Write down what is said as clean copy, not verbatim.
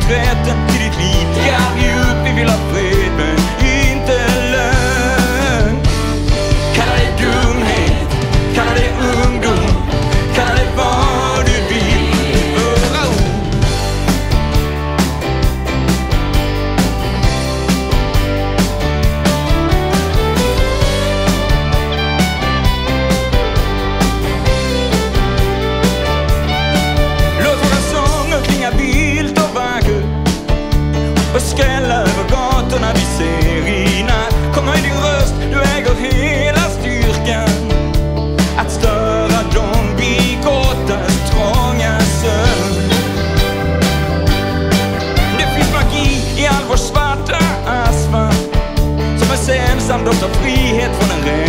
rätten till ditt liv. Ja, vi upp, vi vill ha fred, men inte lön. Kalla det dumhet, kalla det ungdom, kalla det vad du vill. Låt våra sånger klinga vilt och vackert och skrälla över gatorna vi ser i natt. Kom höj din röst, du äger hela styrkan att störa dem vi gåtas trånga sömn. Det finns magi i all vår svarta asfalt, som en ensam doft av frihet från en